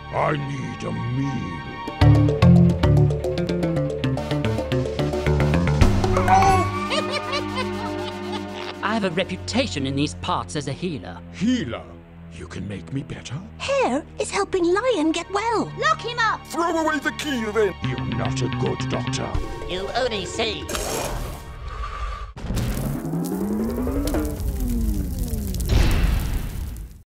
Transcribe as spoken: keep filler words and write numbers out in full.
I need a meal. I have a reputation in these parts as a healer. Healer? You can make me better? Hare is helping Lion get well. Lock him up! Throw away the key then! You're not a good doctor. You only see